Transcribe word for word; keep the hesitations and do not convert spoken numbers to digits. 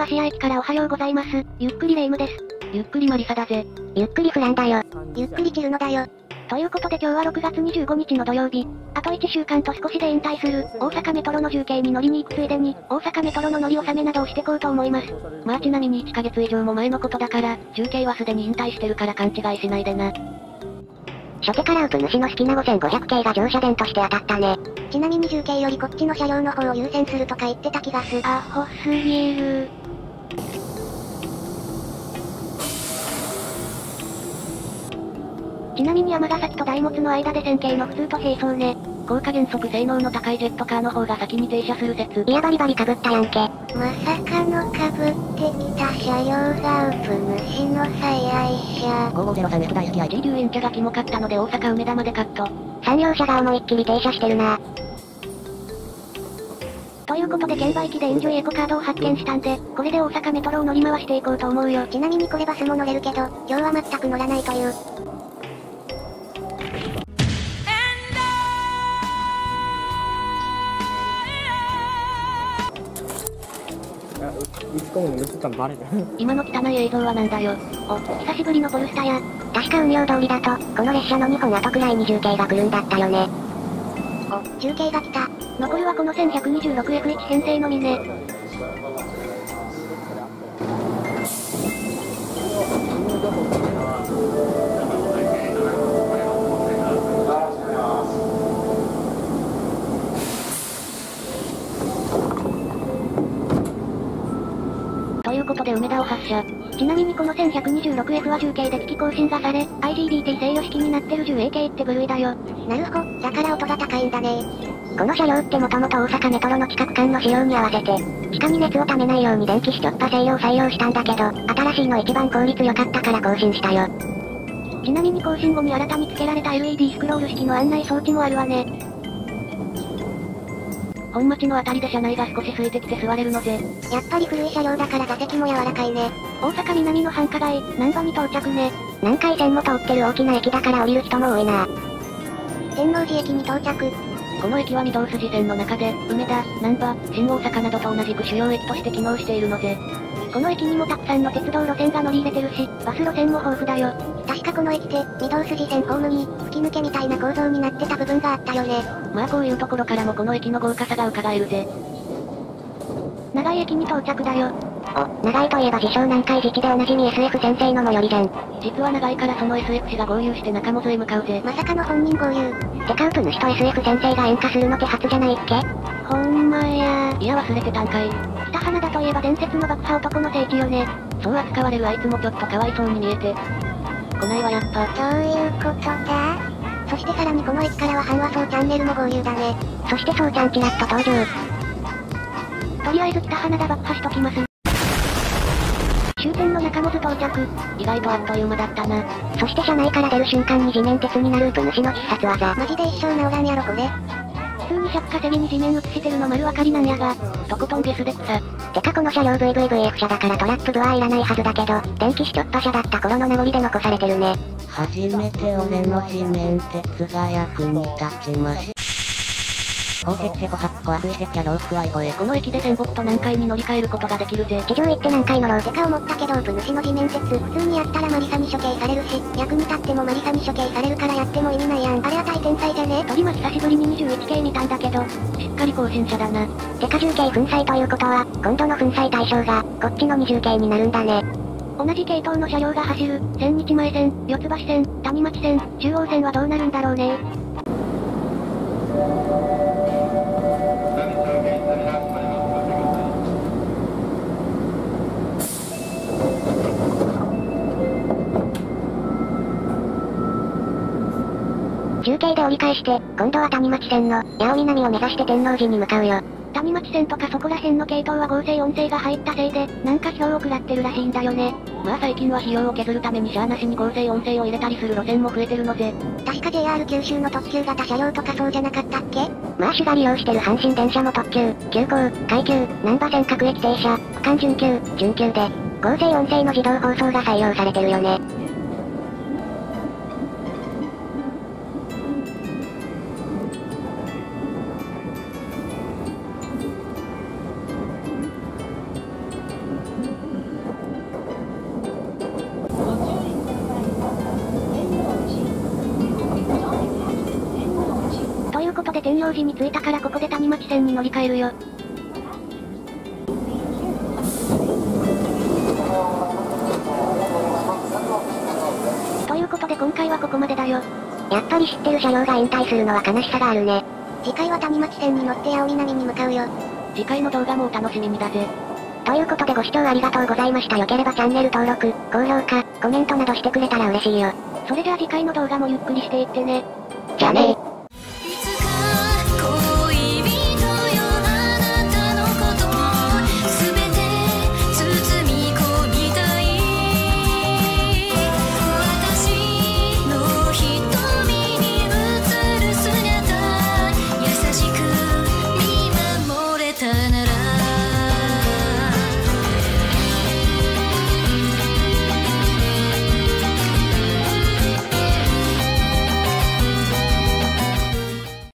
芦屋駅からおはようございます。ゆっくりレ夢ムです。 ゆっくりマリサだぜ。 ゆっくりフランだよ。 ゆっくりチルノだよ。 ということで今日はろくがつにじゅうごにちの土曜日。あといちしゅうかんと少しで引退する、大阪メトロの重慶に乗りに行くついでに、大阪メトロの乗り納めなどをしてこうと思います。 まあちなみにいっかげつ以上も前のことだから、重慶はすでに引退してるから勘違いしないでな。 初手からウプ主の好きなごせんごひゃく系が乗車電として当たったね。 ちなみに重慶よりこっちの車両の方を優先するとか言ってた気がする。 アホすぎる。ちなみに山ヶ崎と大物の間で線形の普通と並走ね。 高加減速性能の高いジェットカーの方が先に停車する説。 いやバリバリ被ったやんけ。 まさかの被ってきた車両がウプ主の最愛車。 ごーごーぜろさんエフ 大好き アイティー 留園茶がキモかったので大阪梅田までカット。 三両車が思いっきり停車してるな。 ということで券売機でエンジョイエコカードを発見したんで、これで大阪メトロを乗り回していこうと思うよ。 ちなみにこれバスも乗れるけど、今日は全く乗らないという。 今の汚い映像はなんだよ。 お、久しぶりのボルスタや。 確か運用通りだと、この列車のにほん後くらいに重慶が来るんだったよね。 お、重慶が来た。 残るはこの せんひゃくにじゅうろくエフワン 編成のみね。 ということで梅田を発車。 ちなみにこの せんひゃくにじゅうろくエフ は重慶で機器更新がされ、アイジービーティー 制御式になってる じゅうエー 系って部類だよ。 なるほど、だから音が高いんだね。 この車両ってもともと大阪メトロの企画間の仕様に合わせて、地下に熱を溜めないように電気シチョッパ制御を採用したんだけど、新しいの一番効率良かったから更新したよ。 ちなみに更新後に新たに付けられた エルイーディー スクロール式の案内装置もあるわね。 本町のあたりで車内が少し空いてきて座れるのぜ。 やっぱり古い車両だから座席も柔らかいね。 大阪南の繁華街、難波に到着ね。 南海線も通ってる大きな駅だから降りる人も多いな。 天王寺駅に到着。 この駅は御堂筋線の中で、梅田、難波、新大阪などと同じく主要駅として機能しているのぜ。 この駅にもたくさんの鉄道路線が乗り入れてるし、バス路線も豊富だよ。 確かこの駅で、御堂筋線ホームに、吹き抜けみたいな構造になってた部分があったよね。 まあこういうところからもこの駅の豪華さが伺えるぜ。 長井駅に到着だよ。 お、長井といえば自称南海自治でおなじみ エスエフ 先生の最寄りじゃん。 実は長井からその エスエフ 氏が合流して中本へ向かうぜ。 まさかの本人合流。 てかウプ主と エスエフ 先生が演歌するのって初じゃないっけ？ ほんまやいや忘れてたんかい。 北花田といえば伝説の爆破男の聖地よね。 そう扱われるあいつもちょっとかわいそうに見えて。来ないわやっぱ。 どういうことだ？そしてさらにこの駅からは阪和荘チャンネルも合流だね。 そしてそうちゃんちらっと登場。 とりあえず北花田爆破しときます。終点の中本到着。 意外とあっという間だったな。 そして車内から出る瞬間に地面鉄になるウプ主の必殺技。 マジで一生治らんやろこれ。 普通に借家セミに地面映してるの丸分かりなんやが。 とことんゲスで草。 てかこの車両 ブイブイブイエフ 車だからトラップ部はいらないはずだけど、電気シチョッパ車だった頃の名残で残されてるね。 初めて俺の地面鉄が役に立ちました。 鋼鉄セコハッコアフイセキャロースクワイホエ。この駅で仙北と南海に乗り換えることができるぜ。 地上行って南海乗ろう。 てか思ったけどウプ主の地面鉄、普通にやったらマリサに処刑されるし、役に立ってもマリサに処刑されるからやっても意味ないやん。あれは大天才じゃね？ 鳥間久しぶりににじゅういち系見たんだけど、 しっかり更新者だな。 てか重慶粉砕ということは、今度の粉砕対象が、こっちのにじゅう系になるんだね。 同じ系統の車両が走る、千日前線、四ツ橋線、谷町線、中央線はどうなるんだろうね。 中継で折り返して、今度は谷町線の、八尾南を目指して天王寺に向かうよ。 谷町線とかそこら辺の系統は合成音声が入ったせいで、なんか費用を食らってるらしいんだよね。 まあ最近は費用を削るためにシャアなしに合成音声を入れたりする路線も増えてるのぜ。 確か ジェイアール 九州の特急型車両とかそうじゃなかったっけ？ まあ主が利用してる阪神電車も特急、急行、快急、難波線各駅停車、区間準急、準急で、合成音声の自動放送が採用されてるよね。 天王寺に着いたからここで谷町線に乗り換えるよ。ということで今回はここまでだよ。 やっぱり知ってる車両が引退するのは悲しさがあるね。 次回は谷町線に乗って八尾南に向かうよ。 次回の動画もお楽しみにだぜ。 ということでご視聴ありがとうございました。よければチャンネル登録、高評価、コメントなどしてくれたら嬉しいよ。 それじゃあ次回の動画もゆっくりしていってね。 じゃあねー。